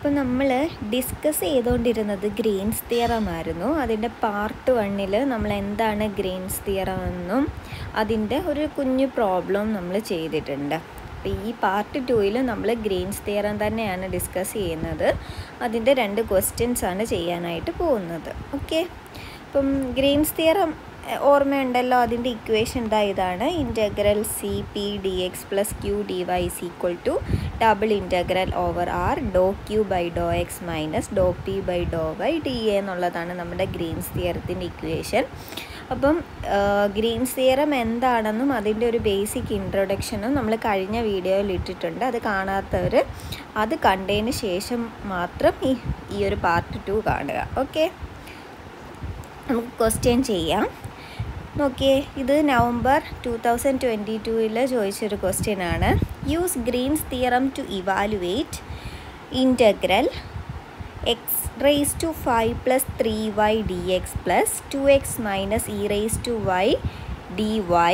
അപ്പോൾ നമ്മൾ ഡിസ്കസ് ചെയ്തുകൊണ്ടിരുന്നത് ഗ്രീൻസ് തിയറം ആയിരുന്നു. അതിൻ്റെ പാർട്ട് 1 നമ്മൾ എന്താണ് ഗ്രീൻസ് തിയറം എന്നും അതിൻ്റെ ഒരു കുഞ്ഞു പ്രോബ്ലം നമ്മൾ ചെയ്തിട്ടുണ്ട്. അപ്പോൾ ഈ പാർട്ട് 2 നമ്മൾ ഗ്രീൻസ് തിയറം തന്നെയാണ് ഡിസ്കസ് ചെയ്യുന്നത്. അതിൻ്റെ 2 ക്വസ്റ്റ്യൻസ് ആണ് ചെയ്യാനായിട്ട് പോകുന്നത്. ഓക്കെ, അപ്പം ഗ്രീൻസ് തിയറം ഓർമ്മയുണ്ടല്ലോ. അതിൻ്റെ ഇക്വേഷൻ ഇതാണ്: integral C P D X plus Q D Y is equal to double integral over R doe Q by doe X minus doe P by doe Y D A എന്നുള്ളതാണ് നമ്മുടെ Green's തിയറത്തിൻ്റെ equation. അപ്പം Green's theorem എന്താണെന്നും അതിൻ്റെ ഒരു basic ഇൻട്രൊഡക്ഷനും നമ്മൾ കഴിഞ്ഞ വീഡിയോയിൽ ഇട്ടിട്ടുണ്ട്. അത് കാണാത്തവർ അത് കണ്ടതിന് ശേഷം മാത്രം ഈ ഒരു പാർട്ട് 2 കാണുക. ഓക്കെ, നമുക്ക് ക്വസ്റ്റ്യൻ ചെയ്യാം. നോക്കിയേ, ഇത് നവംബർ 2022 ചോദിച്ചൊരു ക്വസ്റ്റ്യൻ ആണ്. Use Green's theorem to evaluate integral X raise to 5 plus 3y D X plus 2x minus E raise to Y D Y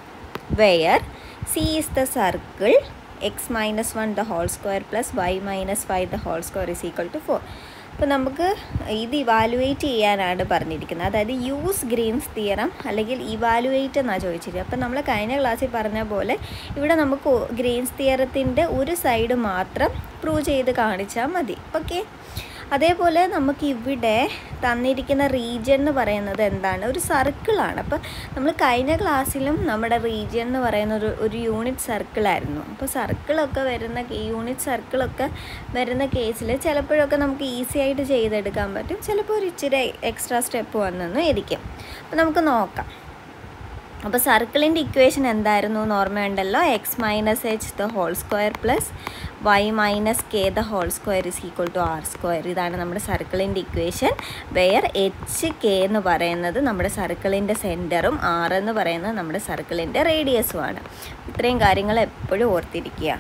where C is the circle X minus 1 the whole square plus Y minus 5 the whole square is equal to 4. അപ്പോൾ നമുക്ക് ഇത് evaluate ചെയ്യാനാണ് പറഞ്ഞിരിക്കുന്നത്. അതായത് use Green's theorem അല്ലെങ്കിൽ evaluate എന്നാണ് ചോദിച്ചിരിക്കുന്നത്. അപ്പോൾ നമ്മൾ കഴിഞ്ഞ ക്ലാസ്സിൽ പറഞ്ഞ പോലെ ഇവിടെ നമുക്ക് ഗ്രീൻസ് തിയറത്തിൻ്റെ ഒരു സൈഡ് മാത്രം പ്രൂവ് ചെയ്ത് കാണിച്ചാൽ മതി. ഓക്കെ, അതേപോലെ നമുക്ക് ഇവിടെ തന്നിരിക്കുന്ന റീജിയൻ എന്ന് പറയുന്നത് എന്താണ്? ഒരു സർക്കിളാണ്. അപ്പോൾ നമ്മൾ കഴിഞ്ഞ ക്ലാസ്സിലും നമ്മുടെ റീജിയൻ എന്ന് പറയുന്ന ഒരു യൂണിറ്റ് സർക്കിളായിരുന്നു. അപ്പോൾ സർക്കിളൊക്കെ വരുന്ന യൂണിറ്റ് സർക്കിളൊക്കെ വരുന്ന കേസിൽ ചിലപ്പോഴൊക്കെ നമുക്ക് ഈസി ആയിട്ട് ചെയ്തെടുക്കാൻ പറ്റും, ചിലപ്പോൾ ഒരു ഇച്ചിരി എക്സ്ട്രാ സ്റ്റെപ്പ് വന്നെന്നും ഇരിക്കും. അപ്പോൾ നമുക്ക് നോക്കാം. അപ്പോൾ സർക്കിളിൻ്റെ ഇക്വേഷൻ എന്തായിരുന്നു എന്ന് ഓർമ്മയുണ്ടല്ലോ. X minus H the whole square plus Y minus K the whole square is equal to R square. ഇതാണ് നമ്മുടെ സർക്കിളിൻ്റെ ഇക്വേഷൻ. വെയർ എച്ച് കെ എന്ന് പറയുന്നത് നമ്മുടെ സർക്കിളിൻ്റെ സെൻറ്ററും ആർ എന്ന് പറയുന്നത് നമ്മുടെ സർക്കിളിൻ്റെ റേഡിയസുമാണ്. ഇത്രയും കാര്യങ്ങൾ എപ്പോഴും ഓർത്തിരിക്കുക.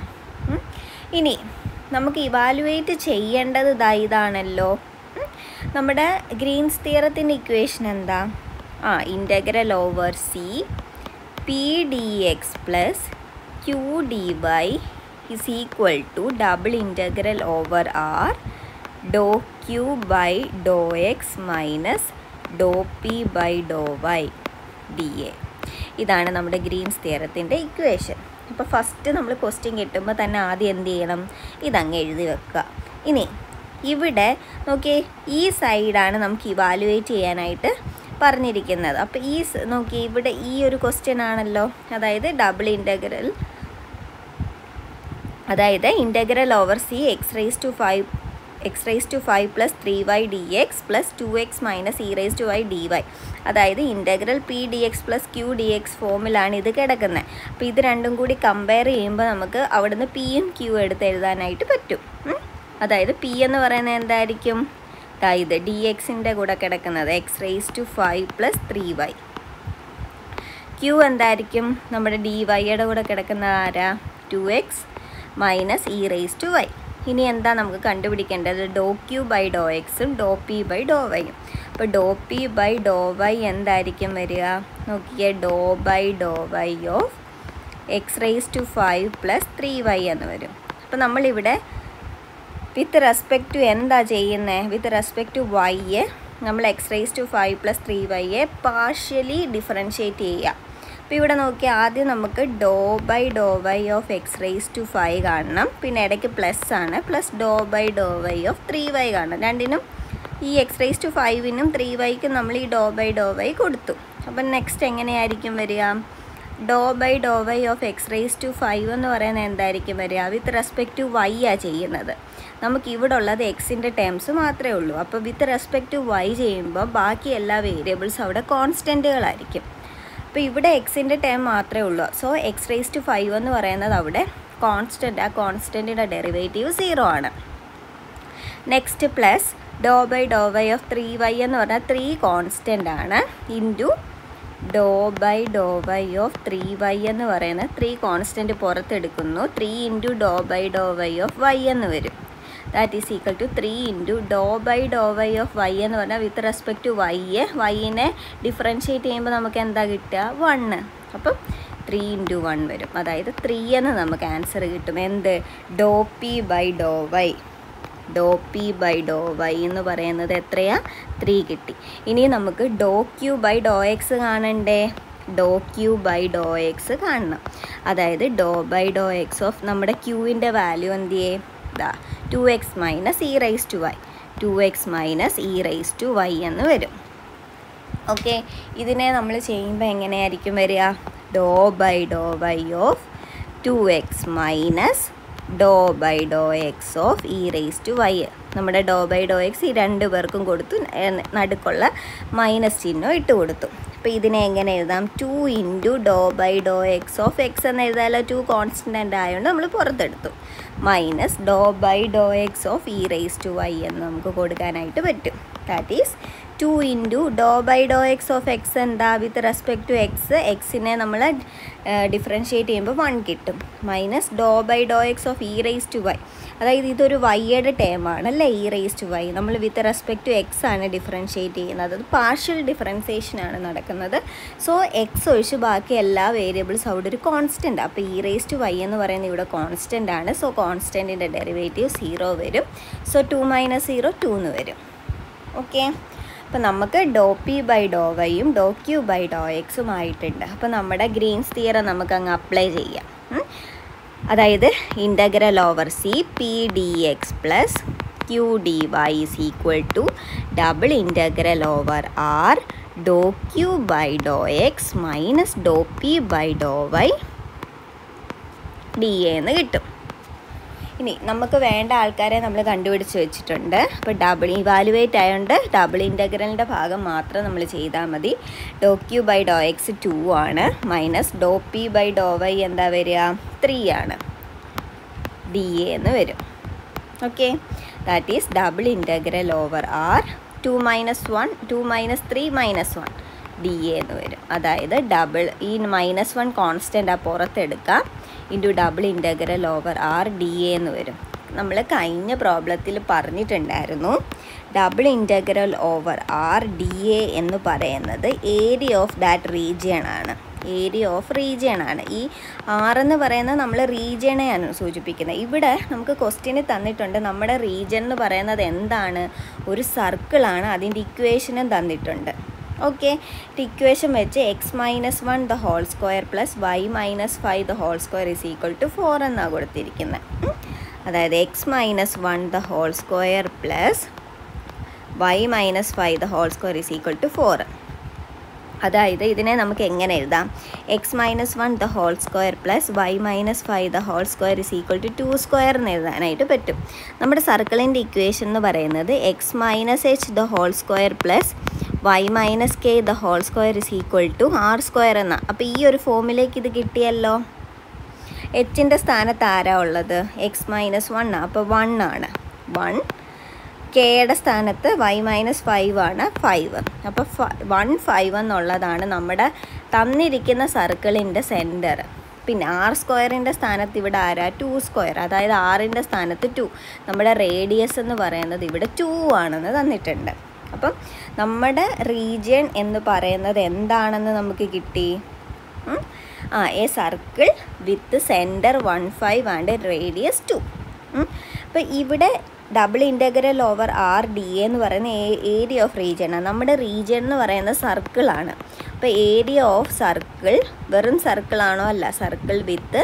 ഇനി നമുക്ക് ഇവാലുവേറ്റ് ചെയ്യേണ്ടത് ഇതാണല്ലോ. നമ്മുടെ ഗ്രീൻസ് തിയറത്തിൻ്റെ ഇക്വേഷൻ എന്താ? Integral over C P D X plus Q D Y is equal to double integral over R doe Q by doe X minus doe P by doe Y D A. ഇതാണ് നമ്മുടെ Green's തിയറത്തിൻ്റെ equation. അപ്പോൾ first നമ്മൾ question കിട്ടുമ്പോൾ തന്നെ ആദ്യം എന്ത് ചെയ്യണം? ഇതങ്ങ് എഴുതി വെക്കുക. ഇനി ഇവിടെ നോക്കിയേ, ഈ സൈഡാണ് നമുക്ക് ഇവാലുവേറ്റ് ചെയ്യാനായിട്ട് പറഞ്ഞിരിക്കുന്നത്. അപ്പോൾ നോക്കി, ഇവിടെ ഈ ഒരു ക്വസ്റ്റ്യൻ ആണല്ലോ. അതായത് ഡബിൾ ഇൻ്റഗ്രൽ, അതായത് integral over C X raise to 5 plus 3y D X plus 2x minus E raise to Y D Y. അതായത് integral P D X plus Q D X ഫോമിലാണ് ഇത് കിടക്കുന്നത്. അപ്പോൾ ഇത് രണ്ടും കൂടി കമ്പയർ ചെയ്യുമ്പോൾ നമുക്ക് അവിടുന്ന് പിയും ക്യൂ എടുത്ത് എഴുതാനായിട്ട് പറ്റും. അതായത് പി എന്ന് പറയുന്നത് എന്തായിരിക്കും? ഇത് ഡി എക്സിൻ്റെ കൂടെ കിടക്കുന്നത് X raise to 5 plus 3y. Q എന്തായിരിക്കും? നമ്മുടെ ഡി വൈയുടെ കൂടെ കിടക്കുന്ന ആരാ? 2x minus E raise to Y. ഇനി എന്താ നമുക്ക് കണ്ടുപിടിക്കേണ്ടത്? ഡോ ക്യൂ ബൈ ഡോ എക്സും ഡോ പി ബൈ ഡോ വൈയും. അപ്പോൾ doe P by doe Y എന്തായിരിക്കും വരിക? നോക്കിയേ, doe by doe Y of X raise to 5 plus 3y എന്ന് വരും. അപ്പോൾ നമ്മളിവിടെ വിത്ത് റെസ്പെക്റ്റ് ടു എന്താ ചെയ്യുന്നത്? വിത്ത് റെസ്പെക്റ്റ് ടു വൈയെ നമ്മൾ എക്സ് റേസ് ടു 5 പ്ലസ് 3yയെ പാർഷ്യലി ഡിഫറൻഷ്യേറ്റ് ചെയ്യുക. അപ്പോൾ ഇവിടെ നോക്കിയാൽ ആദ്യം നമുക്ക് doe by doe Y of X raise to 5 കാണണം. പിന്നെ ഇടയ്ക്ക് പ്ലസ് ആണ്, plus doe by doe Y of 3y കാണണം. രണ്ടിനും ഈ എക്സ് റേസ് ടു 5നും 3yക്കും നമ്മൾ ഈ ഡോ ബൈ ഡോ വൈ കൊടുത്തു. അപ്പം നെക്സ്റ്റ് എങ്ങനെയായിരിക്കും വരിക? Doe by doe Y of X raise to 5 എന്ന് പറയുന്നത് എന്തായിരിക്കും വരിക? വിത്ത് റെസ്പെക്റ്റ് ടു വൈ ചെയ്യുന്നത്. നമുക്ക് ഇവിടെ ഉള്ളത് എക്സിൻ്റെ ടേംസ് മാത്രമേ ഉള്ളൂ. അപ്പോൾ വിത്ത് റെസ്പെക്റ്റ് ടു വൈ ചെയ്യുമ്പോൾ ബാക്കി എല്ലാ വേരിയബിൾസും അവിടെ കോൺസ്റ്റൻറ്റുകളായിരിക്കും. അപ്പോൾ ഇവിടെ എക്സിൻ്റെ ടേം മാത്രമേ ഉള്ളൂ. സോ എക്സ് റേസ് ടു 5 എന്ന് പറയുന്നത് അവിടെ കോൺസ്റ്റൻറ്റ്, ആ കോൺസ്റ്റൻറ്റിൻ്റെ ഡെറിവേറ്റീവ് 0 ആണ്. Next plus doe by doe Y of 3y എന്ന് പറഞ്ഞാൽ 3 കോൺസ്റ്റൻ്റ് ആണ്, into doe by doe Y of 3y എന്ന് പറയുന്നത് 3 കോൺസ്റ്റൻറ്റ് പുറത്തെടുക്കുന്നു. 3 into doe by doe Y of y എന്ന് വരും. That is equal to 3 into doe by doe Y of y എന്ന് പറഞ്ഞാൽ വിത്ത് റെസ്പെക്റ്റ് ടു വൈനെ ഡിഫറൻഷ്യേറ്റ് ചെയ്യുമ്പോൾ നമുക്ക് എന്താ കിട്ടുക? 1. അപ്പം 3 ഇൻറ്റു 1 വരും. അതായത് 3 എന്ന് നമുക്ക് ആൻസർ കിട്ടും. എന്ത്? Doe P by doe y. Doe P by doe y എന്ന് പറയുന്നത് എത്രയാ? 3 കിട്ടി. ഇനി നമുക്ക് doe Q by doe x കാണണ്ടേ? Doe Q by doe x കാണണം. അതായത് doe by doe x of നമ്മുടെ ക്യൂവിൻ്റെ വാല്യൂ എന്ത് ചെയ്യേ? ഇതാ 2x minus e raise to y, 2x minus e raise to y എന്ന് വരും. ഓക്കെ, ഇതിനെ നമ്മൾ ചെയ്യുമ്പോൾ എങ്ങനെയായിരിക്കും വരിക? Doe by doe Y of 2x minus doe by doe x of e raise to y. നമ്മുടെ ഡോ ബൈ ഡോ എക്സ് ഈ രണ്ട് പേർക്കും കൊടുത്തു, നടുക്കുള്ള മൈനസ് ചിഹ്നം ഇട്ട് കൊടുത്തു. അപ്പോൾ ഇതിനെ എങ്ങനെ എഴുതാം? 2 into doe by doe x of x എന്ന് എഴുതാമല്ലോ. 2 കോൺസ്റ്റൻ്റ് ആയതുകൊണ്ട് നമ്മൾ പുറത്തെടുത്തു. Minus doe by doe x of e raise to y എന്ന് നമുക്ക് കൊടുക്കാനായിട്ട് പറ്റും. That is 2 into doe by doe x of x എന്താ? വിത്ത് റെസ്പെക്ട് ടു എക്സ്, എക്സിനെ നമ്മൾ ഡിഫറൻഷ്യേറ്റ് ചെയ്യുമ്പോൾ 1 കിട്ടും. Minus doe by doe x of e raise to y, അതായത് ഇതൊരു വൈയുടെ ടേമാണ് അല്ലേ? ഇ റൈസ് ടു വൈ നമ്മൾ വിത്ത് റെസ്പെക്ട് ടു എക്സ് ആണ് ഡിഫറൻഷ്യേറ്റ് ചെയ്യുന്നത്. അത് പാർഷ്യൽ ഡിഫറൻസിയേഷനാണ് നടക്കുന്നത്. സോ എക്സ് ഒഴിച്ച് ബാക്കി എല്ലാ വേരിയബിൾസ് അവിടെ ഒരു കോൺസ്റ്റൻ്റ്. അപ്പോൾ ഇ റൈസ് ടു വൈ എന്ന് പറയുന്നത് ഇവിടെ കോൺസ്റ്റൻ്റ് ആണ്. സോ കോൺസ്റ്റൻറ്റിൻ്റെ ഡെറിവേറ്റീവ് 0 വരും. സോ 2 മൈനസ് 0 2 എന്ന് വരും. ഓക്കെ, അപ്പോൾ നമുക്ക് ഡോ പി ബൈ ഡോ വൈയും ഡോ ക്യൂ ബൈ ഡോ എക്സും ആയിട്ടുണ്ട്. അപ്പോൾ നമ്മുടെ ഗ്രീൻസ് തിയറം നമുക്ക് അങ്ങ് അപ്ലൈ ചെയ്യാം. അതായത് integral over C P D X plus Q D y is equal to double integral over R doe Q by doe X minus doe P by doe Y D a എന്ന് കിട്ടും. ഇനി നമുക്ക് വേണ്ട ആൾക്കാരെ നമ്മൾ കണ്ടുപിടിച്ച് വെച്ചിട്ടുണ്ട്. അപ്പോൾ ഡബിൾ ഇവാലുവേറ്റ് ആയതുകൊണ്ട് ഡബിൾ ഇൻ്റഗ്രലിൻ്റെ ഭാഗം മാത്രം നമ്മൾ ചെയ്താൽ മതി. Doe Q by doe x 2 ആണ്. Minus doe P by doe y എന്താ വരിക? 3 ആണ്. ഡി എ എന്ന് വരും. Okay, that is double integral over r 2 minus 1 2 minus 3 minus 1 d a എന്ന് വരും. അതായത് ഡബിൾ ഈ -1 കോൺസ്റ്റൻ്റ് ആ പുറത്തെടുക്കാം. Into double integral over r d a എന്ന് വരും. നമ്മൾ കഴിഞ്ഞ പ്രോബ്ലത്തിൽ പറഞ്ഞിട്ടുണ്ടായിരുന്നു double integral over r d a എന്ന് പറയുന്നത് ഏരിയ ഓഫ് ദാറ്റ് റീജിയൺ ആണ്. ഏരിയ ഓഫ് റീജിയൺ ആണ്. ഈ ആർ എന്ന് പറയുന്നത് നമ്മൾ റീജിയണെയാണ് സൂചിപ്പിക്കുന്നത്. ഇവിടെ നമുക്ക് ക്വസ്റ്റ്യന് തന്നിട്ടുണ്ട് നമ്മുടെ റീജിയൻ എന്ന് പറയുന്നത് എന്താണ്? ഒരു സർക്കിളാണ്. അതിൻ്റെ ഇക്വേഷനും തന്നിട്ടുണ്ട്. ഓക്കെ, ഇക്വേഷൻ വെച്ച് x minus 1 the whole square plus Y minus 5 the whole square is equal to 4 എന്നാണ് കൊടുത്തിരിക്കുന്നത്. അതായത് x minus 1 the whole square plus Y minus 5 the whole square is equal to 4. അതായത് ഇതിനെ നമുക്ക് എങ്ങനെ എഴുതാം? X minus 1 the whole square plus Y minus 5 the whole square is equal to 2 square എന്ന് എഴുതാനായിട്ട് പറ്റും. നമ്മുടെ സർക്കിളിൻ്റെ ഇക്വേഷൻ എന്ന് പറയുന്നത് x minus H the whole square plus Y minus K the whole square is equal to R square എന്നാണ്. അപ്പോൾ ഈ ഒരു ഫോമിലേക്ക് ഇത് കിട്ടിയല്ലോ. എച്ചിൻ്റെ സ്ഥാനത്ത് ആരാ ഉള്ളത്? എക്സ് മൈനസ് 1 അപ്പോൾ 1 ആണ്. 1 കെയുടെ സ്ഥാനത്ത് വൈ മൈനസ് 5 ആണ് 5. അപ്പോൾ 1 5 എന്നുള്ളതാണ് നമ്മുടെ തന്നിരിക്കുന്ന സർക്കിളിൻ്റെ സെൻറ്റർ. പിന്നെ ആർ സ്ക്വയറിൻ്റെ സ്ഥാനത്ത് ഇവിടെ ആരാ? 2 സ്ക്വയർ. അതായത് ആറിൻ്റെ സ്ഥാനത്ത് 2. നമ്മുടെ റേഡിയസ് എന്ന് പറയുന്നത് ഇവിടെ 2 ആണെന്ന് തന്നിട്ടുണ്ട്. അപ്പം നമ്മുടെ റീജിയൻ എന്ന് പറയുന്നത് എന്താണെന്ന് നമുക്ക് കിട്ടി? A circle with centre 1 5 and radius 2. അപ്പോൾ ഇവിടെ double integral over r d a എന്ന് പറയുന്ന ഏരിയ ഓഫ് റീജിയനാണ്. നമ്മുടെ റീജിയൻ എന്ന് പറയുന്ന സർക്കിളാണ്. അപ്പോൾ ഏരിയ ഓഫ് സർക്കിൾ വെറും സർക്കിളാണോ? അല്ല, സർക്കിൾ വിത്ത്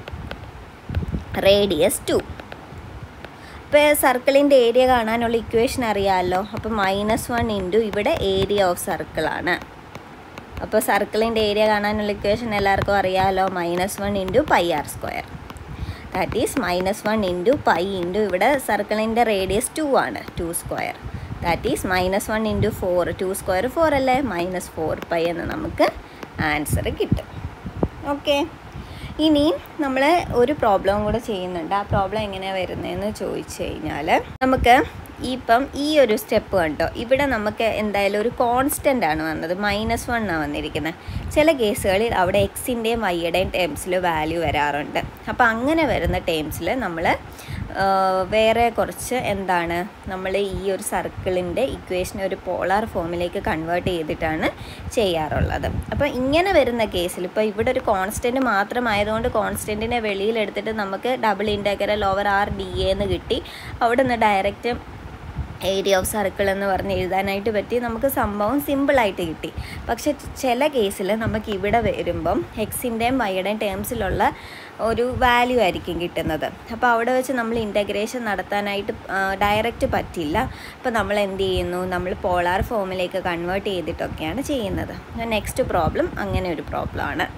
റേഡിയസ് 2. ഇപ്പോൾ സർക്കിളിൻ്റെ ഏരിയ കാണാനുള്ള ഇക്വേഷൻ അറിയാമല്ലോ. അപ്പോൾ -1 ഇൻറ്റു ഇവിടെ ഏരിയ ഓഫ് സർക്കിളാണ്. അപ്പോൾ സർക്കിളിൻ്റെ ഏരിയ കാണാനുള്ള ഇക്വേഷൻ എല്ലാവർക്കും അറിയാമല്ലോ. -1 into pi r square. That is -1 into pi into ഇവിടെ സർക്കിളിൻ്റെ റേഡിയസ് 2 ആണ്. 2 square. That is -1 into 4. 2 square 4 അല്ലേ? -4 പൈ എന്ന് നമുക്ക് ആൻസർ കിട്ടും. ഓക്കെ, ഇനി നമ്മൾ ഒരു പ്രോബ്ലം കൂടെ ചെയ്യുന്നുണ്ട്. ആ പ്രോബ്ലം എങ്ങനെയാണ് വരുന്നതെന്ന് ചോദിച്ചു കഴിഞ്ഞാൽ നമുക്ക് ഇപ്പം ഈ ഒരു സ്റ്റെപ്പ് കണ്ടോ, ഇവിടെ നമുക്ക് എന്തായാലും ഒരു കോൺസ്റ്റൻ്റ് ആണ് വന്നത്. -1 ആണ് വന്നിരിക്കുന്നത്. ചില കേസുകളിൽ അവിടെ എക്സിൻ്റെയും വൈയുടെയും ടേംസിൽ വാല്യൂ വരാറുണ്ട്. അപ്പോൾ അങ്ങനെ വരുന്ന ടേംസിൽ നമ്മൾ വേറെ കുറച്ച് എന്താണ് നമ്മൾ ഈ ഒരു സർക്കിളിൻ്റെ ഇക്വേഷൻ ഒരു പോളാർ ഫോമിലേക്ക് കൺവേർട്ട് ചെയ്തിട്ടാണ് ചെയ്യാറുള്ളത്. അപ്പോൾ ഇങ്ങനെ വരുന്ന കേസിൽ ഇപ്പോൾ ഇവിടെ ഒരു കോൺസ്റ്റൻറ്റ് മാത്രമായതുകൊണ്ട് കോൺസ്റ്റൻറ്റിനെ വെളിയിലെടുത്തിട്ട് നമുക്ക് double integral over r d a എന്ന് കിട്ടി. അവിടെ നിന്ന് ഡയറക്റ്റ് ഏരിയ ഓഫ് സർക്കിൾ എന്ന് പറഞ്ഞ് എഴുതാനായിട്ട് പറ്റി. നമുക്ക് സംഭവം സിമ്പിളായിട്ട് കിട്ടി. പക്ഷെ ചില കേസിൽ നമുക്ക് ഇവിടെ വരുമ്പം എക്സിൻ്റെയും വൈയുടെയും ടേംസിലുള്ള ഒരു വാല്യൂ ആയിരിക്കും കിട്ടുന്നത്. അപ്പോൾ അവിടെ വെച്ച് നമ്മൾ ഇൻ്റഗ്രേഷൻ നടത്താനായിട്ട് ഡയറക്റ്റ് പറ്റില്ല. അപ്പോൾ നമ്മൾ എന്ത് ചെയ്യുന്നു, നമ്മൾ പോളാർ ഫോമിലേക്ക് കൺവേർട്ട് ചെയ്തിട്ടൊക്കെയാണ് ചെയ്യുന്നത്. നെക്സ്റ്റ് പ്രോബ്ലം അങ്ങനെ ഒരു പ്രോബ്ലമാണ്.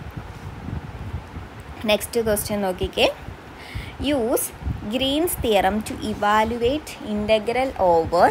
നെക്സ്റ്റ് ക്വസ്റ്റ്യൻ നോക്കിക്കേ. Use Green's theorem to evaluate integral over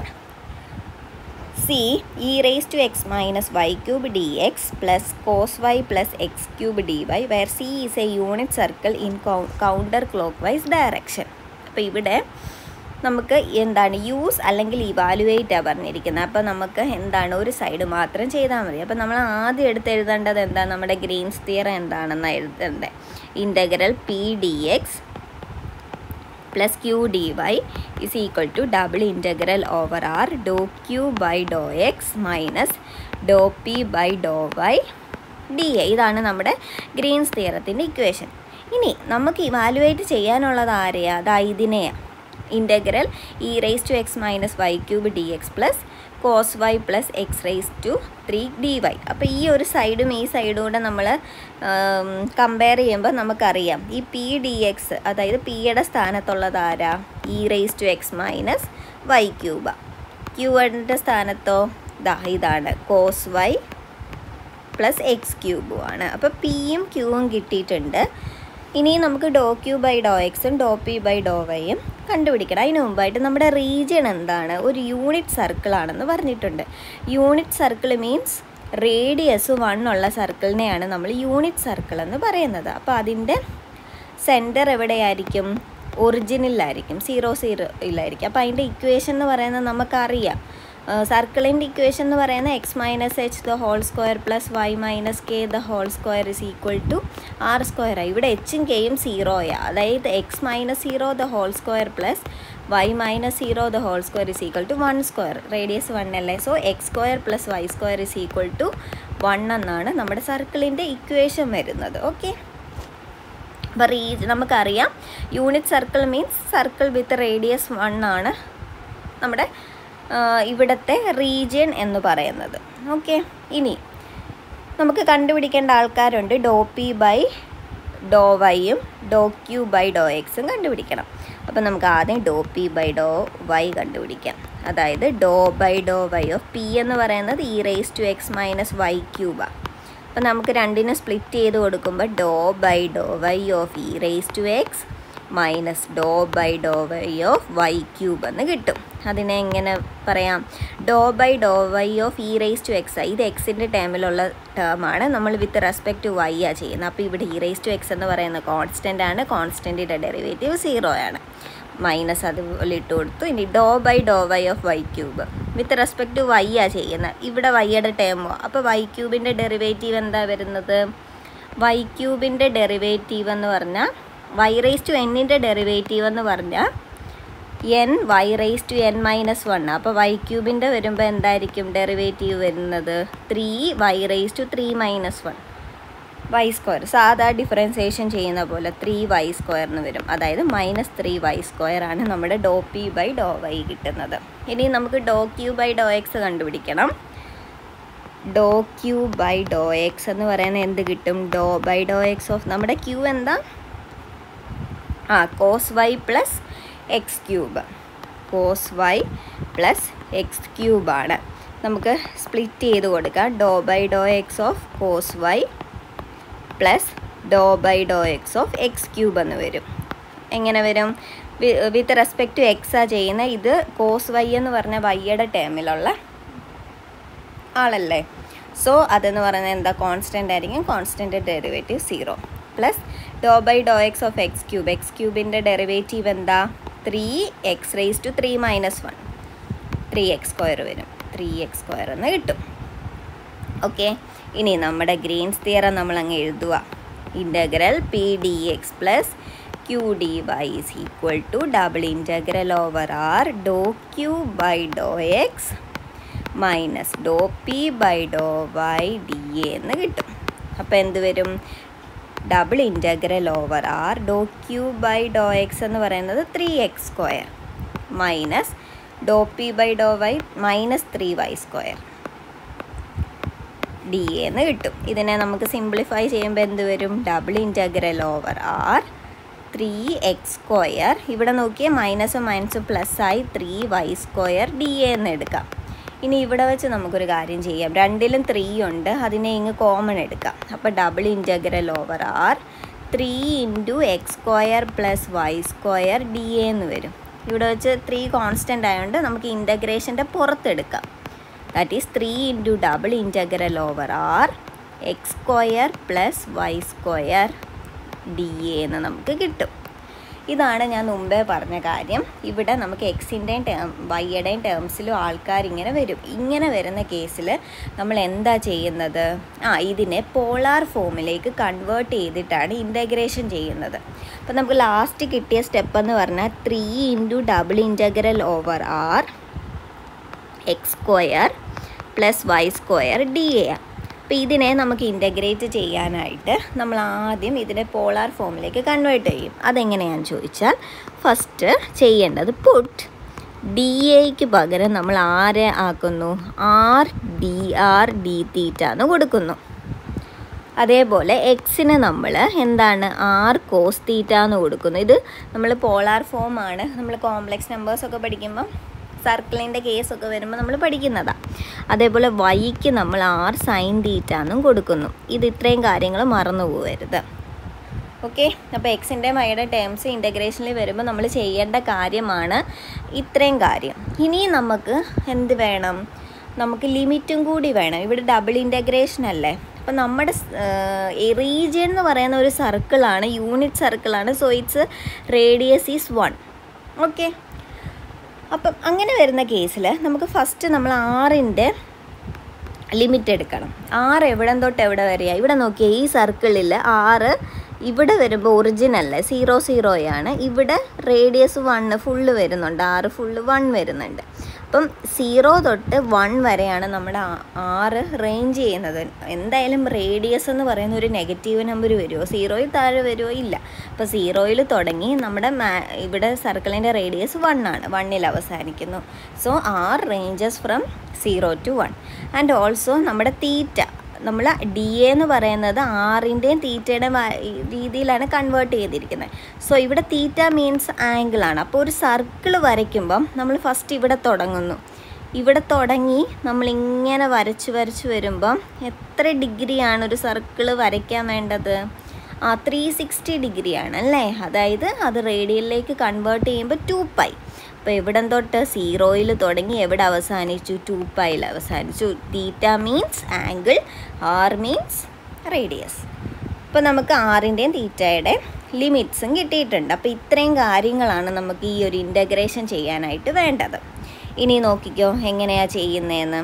c e raised to x minus y cube dx plus cos y plus x cube dy where c is a unit circle in counterclockwise direction. അപ്പോൾ ഇവിടെ നമുക്ക് എന്താണ് use അല്ലെങ്കിൽ ഇവാലുവേറ്റാണ് പറഞ്ഞിരിക്കുന്നത്. അപ്പോൾ നമുക്ക് എന്താണ് ഒരു സൈഡ് മാത്രം ചെയ്താൽ മതി. അപ്പോൾ നമ്മൾ ആദ്യം എഴുതേണ്ടത് എന്താണ്, നമ്മുടെ ഗ്രീൻസ് തിയറം എന്താണെന്ന് എഴുതേണ്ടത്. Integral P D x plus q dy is equal to double integral over r dou q by dou x minus dou p by dou y dA. ഇതാണ് നമ്മുടെ ഗ്രീൻസ് തിയറത്തിൻ്റെ ഇക്വേഷൻ. ഇനി നമുക്ക് ഇവാലുവേറ്റ് ചെയ്യാനുള്ളത് ആരെയാ? അതാ ഇതിനെയാണ്. Integral e raise to x minus y cube d X plus cos y plus x raise to 3 d y. അപ്പോൾ ഈ ഒരു സൈഡും ഈ സൈഡും കൂടെ നമ്മൾ കമ്പയർ ചെയ്യുമ്പോൾ നമുക്കറിയാം ഈ പി ഡി എക്സ്, അതായത് പിയുടെ സ്ഥാനത്തുള്ളത് ആരാ? E raise to x minus y cube. ക്യൂവിൻ്റെ സ്ഥാനത്തോ ഇതാണ് കോസ് വൈ പ്ലസ് എക്സ് ക്യൂബും ആണ്. അപ്പോൾ പിയും ക്യൂവും കിട്ടിയിട്ടുണ്ട്. ഇനി നമുക്ക് ഡോ ക്യൂ ബൈ ഡോ എക്സും ഡോ പി ബൈ ഡോ വൈയും കണ്ടുപിടിക്കണം. അതിന് മുമ്പായിട്ട് നമ്മുടെ റീജിയൻ എന്താണ്? ഒരു യൂണിറ്റ് സർക്കിളാണെന്ന് പറഞ്ഞിട്ടുണ്ട്. യൂണിറ്റ് സർക്കിൾ മീൻസ് റേഡിയസ് 1 ഉള്ള സർക്കിളിനെയാണ് നമ്മൾ യൂണിറ്റ് സർക്കിൾ എന്ന് പറയുന്നത്. അപ്പോൾ അതിൻ്റെ സെൻറ്റർ എവിടെയായിരിക്കും? ഒറിജിനിലായിരിക്കും, 0 0 അപ്പോൾ അതിൻ്റെ ഇക്വേഷൻ എന്ന് പറയുന്നത് നമുക്കറിയാം. സർക്കിളിൻ്റെ ഇക്വേഷൻ എന്ന് പറയുന്നത് x minus H the whole square plus Y minus K the whole square is equal to r സ്ക്വയറാണ്. ഇവിടെ എച്ചും കെയും 0യാണ്. അതായത് x minus 0 the whole square plus Y minus 0 the whole square is equal to 1 square. Radius 1 അല്ലേ. So x square plus y square is equal to 1 എന്നാണ് നമ്മുടെ സർക്കിളിൻ്റെ ഇക്വേഷൻ വരുന്നത്. ഓക്കെ, അപ്പോൾ നമുക്കറിയാം unit circle means circle with radius 1 ആണ് നമ്മുടെ ഇവിടുത്തെ റീജിയൻ എന്ന് പറയുന്നത്. ഓക്കെ, ഇനി നമുക്ക് കണ്ടുപിടിക്കേണ്ട ആൾക്കാരുണ്ട്. ഡോ പി ബൈ ഡോ വൈയും ഡോ ക്യൂ ബൈ ഡോ എക്സും കണ്ടുപിടിക്കണം. അപ്പോൾ നമുക്ക് ആദ്യം doe P by doe y കണ്ടുപിടിക്കാം. അതായത് doe by doe Y of p എന്ന് പറയുന്നത് e raise to x minus y ക്യൂബാണ്. അപ്പോൾ നമുക്ക് രണ്ടിനെ സ്പ്ലിറ്റ് ചെയ്ത് കൊടുക്കുമ്പോൾ doe by doe Y of e raise to x minus doe by doe Y of y cube എന്ന് കിട്ടും. അതിനെ എങ്ങനെ പറയാം? Doe by doe Y of e raise to x. ഇത് എക്സിൻ്റെ ടേമിലുള്ള ടേമാണ്. നമ്മൾ വിത്ത് റെസ്പെക്ട് ടു വൈ ആണ് ചെയ്യുന്നത്. അപ്പോൾ ഇവിടെ ഇ റേസ് ടു എക്സ് എന്ന് പറയുന്ന കോൺസ്റ്റൻ്റ് ആണ്. കോൺസ്റ്റൻറ്റിൻ്റെ ഡെറിവേറ്റീവ് 0 ആണ്. മൈനസ് അതുപോലെ ഇട്ട് കൊടുത്തു. ഇനി doe by doe Y of y cube with respect to y ആണ് ചെയ്യുന്നത്. ഇവിടെ വൈയുടെ ടേമോ. അപ്പോൾ വൈ ക്യൂബിൻ്റെ ഡെറിവേറ്റീവ് എന്താ വരുന്നത്? വൈ ക്യൂബിൻ്റെ ഡെറിവേറ്റീവ് എന്ന് പറഞ്ഞാൽ വൈ റേസ് ടു എന്നിൻ്റെ ഡെറിവേറ്റീവ് എന്ന് പറഞ്ഞാൽ n y raise to n minus 1. അപ്പോൾ വൈ ക്യൂബിൻ്റെ വരുമ്പോൾ എന്തായിരിക്കും ഡെറിവേറ്റീവ് വരുന്നത്? 3 y raise to 3 minus 1 y square. സാധാ ഡിഫറൻസിയേഷൻ ചെയ്യുന്ന പോലെ 3 വൈ സ്ക്വയറിന് വരും. അതായത് മൈനസ് 3 വൈ സ്ക്വയർ ആണ് നമ്മുടെ doe P by doe y കിട്ടുന്നത്. ഇനി നമുക്ക് doe Q by doe x കണ്ടുപിടിക്കണം. Doe Q by doe x എന്ന് പറയുന്നത് എന്ത് കിട്ടും? Doe by doe x of നമ്മുടെ ക്യൂ എന്താ? Cos y plus x cube. Cos y plus x ക്യൂബാണ്. നമുക്ക് സ്പ്ലിറ്റ് ചെയ്ത് കൊടുക്കാം. Doe by doe x of cos y plus doe by doe x of x cube എന്ന് വരും. എങ്ങനെ വരും? വിത്ത് റെസ്പെക്ട് ടു എക്സാണ് ചെയ്യുന്നത്. ഇത് കോസ് വൈ എന്ന് പറഞ്ഞ വൈയുടെ ടേമിലുള്ള ആളല്ലേ. സോ അതെന്ന് പറയുന്നത് എന്താ? കോൺസ്റ്റൻ്റ് ആയിരിക്കും. Constant derivative 0 plus doe by doe x of x cube. X ക്യൂബിൻ്റെ ഡെറിവേറ്റീവ് എന്താ? 3 x raise to 3 minus 1 3x square വരും. 3x സ്ക്വയർ എന്ന് കിട്ടും. ഓക്കെ, ഇനി നമ്മുടെ ഗ്രീൻസ് തിയറം നമ്മൾ അങ്ങ് എഴുതുക. Integral P D X plus Q D y is equal to double integral over R doe Q by doe X minus doe P by doe Y D a എന്ന് കിട്ടും. അപ്പോൾ എന്ത് വരും? Double integral over R doe Q by doe x എന്ന് പറയുന്നത് 3x² minus doe P by doe y minus 3y² d എന്ന് കിട്ടും. ഇതിനെ നമുക്ക് സിംപ്ലിഫൈ ചെയ്യുമ്പോൾ എന്ത് വരും? Double integral over R 3x², ഇവിടെ നോക്കിയാൽ മൈനസും മൈനസും പ്ലസ് ആയി 3y² ഡി എന്ന് എടുക്കാം. ഇനി ഇവിടെ വെച്ച് നമുക്കൊരു കാര്യം ചെയ്യാം. രണ്ടിലും 3 ഉണ്ട്, അതിനെ ഇങ്ങ് കോമൺ എടുക്കാം. അപ്പോൾ double integral over r 3 × x² + y² d എന്ന് വരും. ഇവിടെ വെച്ച് 3 കോൺസ്റ്റൻ്റ് ആയതുകൊണ്ട് നമുക്ക് ഇൻ്റഗ്രേഷൻ്റെ പുറത്തെടുക്കാം. That is 3 × double integral over r x² + y² d എന്ന് നമുക്ക് കിട്ടും. ഇതാണ് ഞാൻ മുമ്പേ പറഞ്ഞ കാര്യം. ഇവിടെ നമുക്ക് എക്സിൻ്റെയും വൈയുടെയും ടേംസിലും ആൾക്കാർ ഇങ്ങനെ വരും. ഇങ്ങനെ വരുന്ന കേസിൽ നമ്മൾ എന്താ ചെയ്യുന്നത്? ഇതിനെ പോളാർ ഫോമിലേക്ക് കൺവേർട്ട് ചെയ്തിട്ടാണ് ഇൻ്റഗ്രേഷൻ ചെയ്യുന്നത്. അപ്പോൾ നമുക്ക് ലാസ്റ്റ് കിട്ടിയ സ്റ്റെപ്പ് എന്ന് പറഞ്ഞാൽ 3 × double integral over r x² + y² d a. അപ്പോൾ ഇതിനെ നമുക്ക് ഇൻ്റഗ്രേറ്റ് ചെയ്യാനായിട്ട് നമ്മൾ ആദ്യം ഇതിനെ പോളാർ ഫോമിലേക്ക് കൺവേർട്ട് ചെയ്യും. അതെങ്ങനെയാണെന്ന് ചോദിച്ചാൽ ഫസ്റ്റ് ചെയ്യേണ്ടത് പുട്ട് ഡി എക്ക് പകരം നമ്മൾ ആരെ ആക്കുന്നു? R d r d theta എന്ന് കൊടുക്കുന്നു. അതേപോലെ എക്സിന് നമ്മൾ എന്താണ്? ആർ കോസ് തീറ്റ എന്ന് കൊടുക്കുന്നു. ഇത് നമ്മൾ പോളാർ ഫോമാണ്. നമ്മൾ കോംപ്ലക്സ് നമ്പേഴ്സൊക്കെ പഠിക്കുമ്പം സർക്കിളിൻ്റെ കേസൊക്കെ വരുമ്പോൾ നമ്മൾ പഠിക്കുന്നതാണ്. അതേപോലെ വൈക്ക് നമ്മൾ ആർ സൈൻ തീറ്റ എന്നും കൊടുക്കുന്നു. ഇത് ഇത്രയും കാര്യങ്ങൾ മറന്നു പോകരുത്. ഓക്കെ, അപ്പോൾ എക്സിൻ്റെ വൈയുടെ ടേംസ് ഇൻ്റഗ്രേഷനിൽ വരുമ്പോൾ നമ്മൾ ചെയ്യേണ്ട കാര്യമാണ് ഇത്രയും കാര്യം. ഇനി നമുക്ക് എന്ത് വേണം? നമുക്ക് ലിമിറ്റും കൂടി വേണം. ഇവിടെ ഡബിൾ ഇൻ്റഗ്രേഷൻ അല്ലേ? അപ്പോൾ നമ്മുടെ റീജിയൻ എന്ന് പറയുന്ന ഒരു സർക്കിളാണ്, യൂണിറ്റ് സർക്കിളാണ്. So it's radius is 1. Okay, അപ്പം അങ്ങനെ വരുന്ന കേസിൽ നമുക്ക് ഫസ്റ്റ് നമ്മൾ ആറിൻ്റെ ലിമിറ്റ് എടുക്കണം. ആറ് എവിടെ തൊട്ട് എവിടെ വരെയാണ്? ഇവിടെ നോക്കിയാൽ ഈ സർക്കിളിൽ ആറ് ഇവിടെ വരുമ്പോൾ ഒറിജിനല്ലേ 0 0 ഇവിടെ റേഡിയസ് 1 ഫുള്ള് വരുന്നുണ്ട്. ആറ് ഫുള്ള് 1 വരുന്നുണ്ട്. അപ്പം 0 തൊട്ട് 1 വരെയാണ് നമ്മുടെ ആറ് റേഞ്ച് ചെയ്യുന്നത്. എന്തായാലും റേഡിയസ് എന്ന് പറയുന്ന ഒരു നെഗറ്റീവ് നമ്പർ വരുമോ? 0ൽ താഴെ വരുമോ? ഇല്ല. അപ്പോൾ 0ൽ തുടങ്ങി നമ്മുടെ ഇവിടെ സർക്കിളിൻ്റെ റേഡിയസ് 1 ആണ്, 1ൽ അവസാനിക്കുന്നു. So r ranges from 0 to 1. And also നമ്മുടെ തീറ്റ, നമ്മൾ ഡി എന്ന് പറയുന്നത് ആറിൻ്റെയും തീറ്റയുടെയും രീതിയിലാണ് കൺവേർട്ട് ചെയ്തിരിക്കുന്നത്. സോ ഇവിടെ തീറ്റ മീൻസ് ആംഗിളാണ്. അപ്പോൾ ഒരു സർക്കിൾ വരയ്ക്കുമ്പം നമ്മൾ ഫസ്റ്റ് ഇവിടെ തുടങ്ങുന്നു. ഇവിടെ തുടങ്ങി നമ്മളിങ്ങനെ വരച്ച് വരുമ്പം എത്ര ഡിഗ്രിയാണ് ഒരു സർക്കിൾ വരയ്ക്കാൻ വേണ്ടത്? 360 ഡിഗ്രിയാണ് അല്ലേ? അതായത് അത് റേഡിയലിലേക്ക് കൺവേർട്ട് ചെയ്യുമ്പോൾ 2π. അപ്പോൾ എവിടെ തൊട്ട്? 0ൽ തുടങ്ങി എവിടെ അവസാനിച്ചു? 2πയിൽ അവസാനിച്ചു. Theta means angle, r means radius. അപ്പോൾ നമുക്ക് ആറിൻ്റെയും തീറ്റയുടെ ലിമിറ്റ്സും കിട്ടിയിട്ടുണ്ട്. അപ്പോൾ ഇത്രയും കാര്യങ്ങളാണ് നമുക്ക് ഈ ഒരു ഇൻ്റഗ്രേഷൻ ചെയ്യാനായിട്ട് വേണ്ടത്. ഇനി നോക്കിക്കോ എങ്ങനെയാണ് ചെയ്യുന്നതെന്ന്.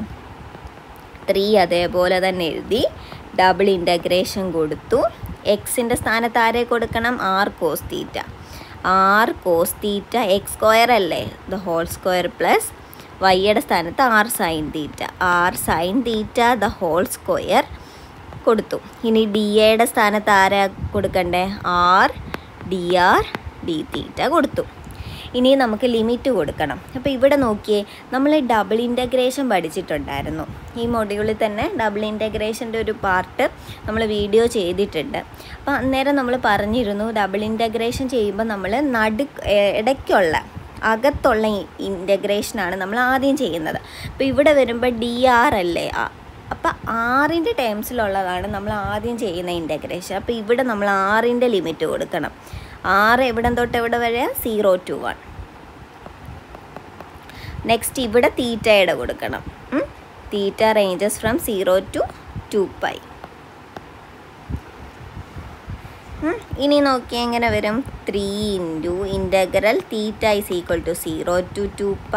3 അതേപോലെ തന്നെ എഴുതി, ഡബിൾ ഇൻ്റഗ്രേഷൻ കൊടുത്തു. എക്സിൻ്റെ സ്ഥാനത്ത് ആരെ കൊടുക്കണം? R cos theta. R cos theta x² അല്ലേ, ദ ഹോൾ സ്ക്വയർ പ്ലസ് വൈയുടെ സ്ഥാനത്ത് r sine theta. R sine theta the whole square കൊടുത്തു. ഇനി ഡി എയുടെ സ്ഥാനത്ത് ആരാ കൊടുക്കണ്ടേ? R d r d theta കൊടുത്തു. ഇനി നമുക്ക് ലിമിറ്റ് കൊടുക്കണം. അപ്പോൾ ഇവിടെ നോക്കിയേ, നമ്മൾ ഡബിൾ ഇൻ്റഗ്രേഷൻ പഠിച്ചിട്ടുണ്ടായിരുന്നു. ഈ മൊഡ്യൂളിൽ തന്നെ ഡബിൾ ഇൻ്റഗ്രേഷൻ്റെ ഒരു പാർട്ട് നമ്മൾ വീഡിയോ ചെയ്തിട്ടുണ്ട്. അപ്പോൾ അന്നേരം നമ്മൾ പറഞ്ഞിരുന്നു ഡബിൾ ഇൻ്റഗ്രേഷൻ ചെയ്യുമ്പോൾ നമ്മൾ ഇടയ്ക്കുള്ള അകത്തുള്ള ഇൻ്റഗ്രേഷനാണ് നമ്മൾ ആദ്യം ചെയ്യുന്നത്. അപ്പോൾ ഇവിടെ വരുമ്പോൾ ഡി ആർ അല്ലേ, അപ്പോൾ ആറിൻ്റെ ടേംസിലുള്ളതാണ് നമ്മൾ ആദ്യം ചെയ്യുന്ന ഇൻ്റഗ്രേഷൻ. അപ്പോൾ ഇവിടെ നമ്മൾ ആറിൻ്റെ ലിമിറ്റ് കൊടുക്കണം. ആറ് എവിടെ തൊട്ട് എവിടെ വരെ? 0 to 1. നെക്സ്റ്റ് ഇവിടെ തീറ്റയുടെ കൊടുക്കണം. Theta ranges from 0 to 2π. ഇനി നോക്കി എങ്ങനെ വരും? 3 × integral theta is equal to 0 to 2π,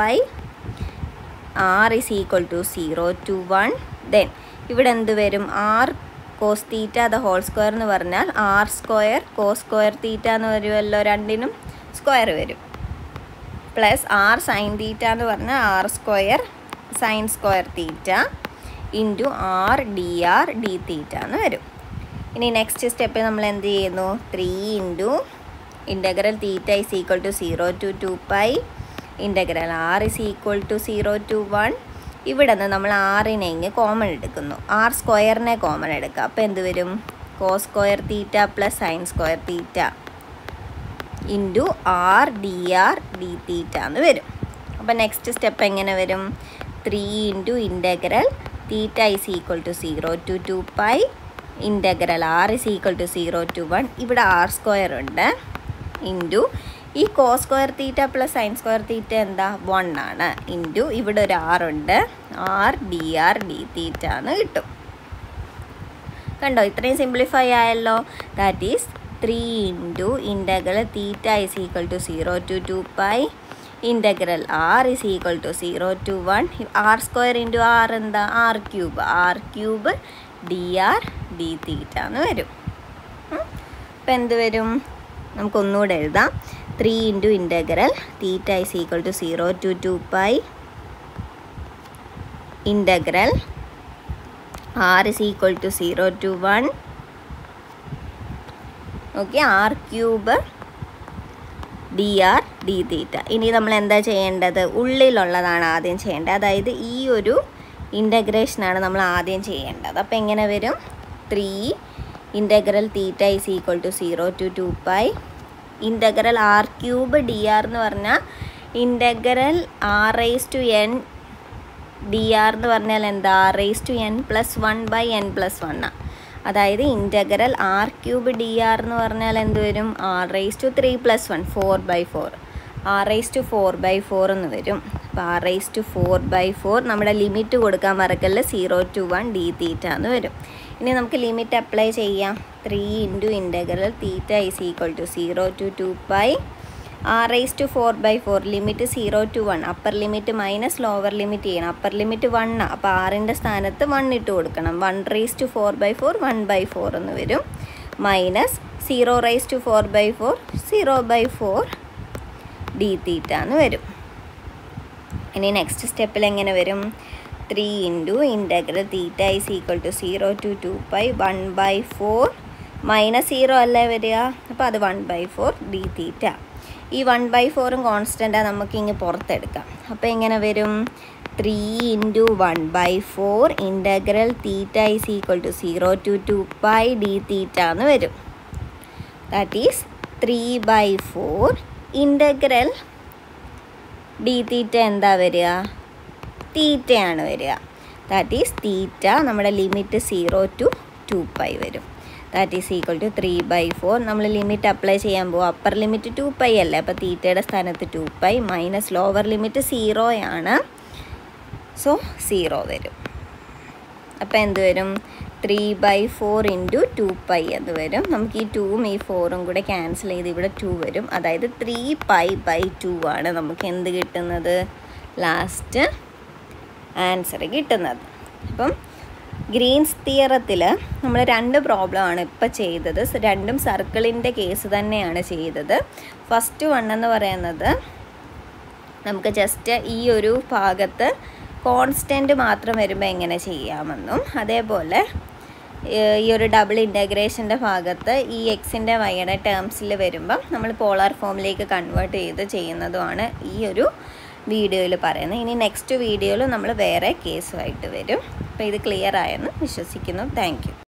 r is equal to 0 to 1. Then ഇവിടെ എന്ത് വരും? R cos theta the whole square എന്ന് പറഞ്ഞാൽ r square cos square theta എന്ന് വരുമല്ലോ, രണ്ടിനും സ്ക്വയർ വരും. പ്ലസ് ആർ സൈൻ തീറ്റ എന്ന് പറഞ്ഞാൽ r square sine square theta into r d theta എന്ന് വരും. ഇനി നെക്സ്റ്റ് സ്റ്റെപ്പിൽ നമ്മൾ എന്ത് ചെയ്യുന്നു? 3 into integral theta is equal to 0 to 2π integral r is equal to 0 to 1. ഇവിടെ നിന്ന് നമ്മൾ ആറിനെ ഇങ്ങ് കോമൺ എടുക്കുന്നു, ആർ സ്ക്വയറിനെ കോമൺ എടുക്കുക. അപ്പോൾ എന്ത് വരും? Cos square theta plus sine square theta into r d theta എന്ന് വരും. അപ്പോൾ നെക്സ്റ്റ് സ്റ്റെപ്പ് എങ്ങനെ വരും? 3 into integral theta is equal to 0 to 2π integral r is equal to 0 to 1. ഇവിടെ ആർ സ്ക്വയർ ഉണ്ട് ഇൻറ്റു ഈ cos square theta plus sine square theta എന്താ? 1 ആണ്. ഇൻറ്റു ഇവിടെ ഒരു ആർ ഉണ്ട്, ആർ ഡി തീറ്റ എന്ന് കിട്ടും. കണ്ടോ, ഇത്രയും സിംപ്ലിഫൈ ആയല്ലോ. That is 3 into integral theta is equal to 0 to 2π integral r is equal to 0 to 1. R square into r എന്താ? ആർ ക്യൂബ് ഡി തീറ്റ എന്ന് വരും. അപ്പം എന്ത് വരും? നമുക്കൊന്നുകൂടെ എഴുതാം. 3 into integral theta is equal to 0 to 2π integral r is equal to 0 to 1. Okay, r cube d theta. ഇനി നമ്മൾ എന്താ ചെയ്യേണ്ടത്? ഉള്ളിലുള്ളതാണ് ആദ്യം ചെയ്യേണ്ടത്. അതായത് ഈ ഒരു ഇൻ്റഗ്രേഷനാണ് നമ്മൾ ആദ്യം ചെയ്യേണ്ടത്. അപ്പോൾ എങ്ങനെ വരും? 3 integral theta is equal to 0 to 2π integral r cube എന്ന് പറഞ്ഞാൽ integral r raise to n എന്ന് പറഞ്ഞാൽ എന്താ? R raise to n + 1/n+1. അതായത് ഇൻ്റഗ്രൽ ആർ ക്യൂബ് എന്ന് പറഞ്ഞാൽ എന്ത് വരും? R raise to 3 + 1 4/4 r raise to 4/4 എന്ന് വരും. അപ്പോൾ ആർ റേസ് ടു 4/4 നമ്മുടെ ലിമിറ്റ് കൊടുക്കാൻ മറക്കല്ല, 0 to 1 ഡി തീറ്റ എന്ന് വരും. ഇനി നമുക്ക് ലിമിറ്റ് അപ്ലൈ ചെയ്യാം. 3 into integral theta is equal to 0 to 2π r raise to 4/4 limit 0 to 1. Upper limit minus lower limit ചെയ്യണം. അപ്പർ ലിമിറ്റ് 1 ആണ്, അപ്പോൾ ആറിൻ്റെ സ്ഥാനത്ത് 1 ഇട്ട് കൊടുക്കണം. 1 റേസ് ടു 4/4 1/4 എന്ന് വരും. Minus 0 raise to 4/4 0/4 d theta എന്ന് വരും. ഇനി നെക്സ്റ്റ് സ്റ്റെപ്പിൽ എങ്ങനെ വരും? 3 into integral theta is equal to 0 to 2π 1/4 minus 0 അല്ലേ വരിക, അപ്പോൾ അത് 1/4 ഡി തീറ്റ. ഈ 1/4 കോൺസ്റ്റൻ്റാണ്, നമുക്ക് ഇങ്ങ് പുറത്തെടുക്കാം. അപ്പോൾ എങ്ങനെ വരും? 3 into 1/4 integral theta is equal to 0 to 2π d theta എന്ന് വരും. That is 3/4 integral d theta എന്താ വരിക? തീറ്റയാണ് വരിക. ദാറ്റ് ഈസ് തീറ്റ നമ്മുടെ ലിമിറ്റ് 0 to 2π വരും. That is equal to 3/4. നമ്മൾ ലിമിറ്റ് അപ്ലൈ ചെയ്യാൻ പോകും. അപ്പർ ലിമിറ്റ് 2π അല്ലേ, അപ്പോൾ തീറ്റയുടെ സ്ഥാനത്ത് 2π മൈനസ് ലോവർ ലിമിറ്റ് 0 ആണ്, സോ 0 വരും. അപ്പോൾ എന്ത് വരും? 3/4 ഇൻറ്റു 2π എന്ന് വരും. നമുക്ക് ഈ 2ഉം ഈ 4ഉം കൂടെ ക്യാൻസൽ ചെയ്ത് ഇവിടെ 2 വരും. അതായത് 3π/2 ആണ് നമുക്ക് എന്ത് കിട്ടുന്നത്? ലാസ്റ്റ് ആൻസർ കിട്ടുന്നത്. അപ്പം ഗ്രീൻസ് തിയറത്തിൽ നമ്മൾ 2 പ്രോബ്ലമാണ് ഇപ്പോൾ ചെയ്തത്. രണ്ടും സർക്കിളിൻ്റെ കേസ് തന്നെയാണ് ചെയ്തത്. ഫസ്റ്റ് വൺ എന്ന് പറയുന്നത് നമുക്ക് ജസ്റ്റ് ഈ ഒരു ഭാഗത്ത് കോൺസ്റ്റൻറ്റ് മാത്രം വരുമ്പോൾ എങ്ങനെ ചെയ്യാമെന്നും, അതേപോലെ ഈ ഒരു ഡബിൾ ഇൻ്റഗ്രേഷൻ്റെ ഭാഗത്ത് ഈ എക്സിൻ്റെ വൈയുടെ ടേംസിൽ വരുമ്പം നമ്മൾ പോളാർ ഫോമിലേക്ക് കൺവേർട്ട് ചെയ്ത് ചെയ്യുന്നതുമാണ് ഈ ഒരു വീഡിയോയിൽ പറയുന്നത്. ഇനി നെക്സ്റ്റ് വീഡിയോയിൽ നമ്മൾ വേറെ കേസുമായിട്ട് വരും. അപ്പോൾ ഇത് ക്ലിയർ ആയെന്ന് വിശ്വസിക്കുന്നു. Thank U.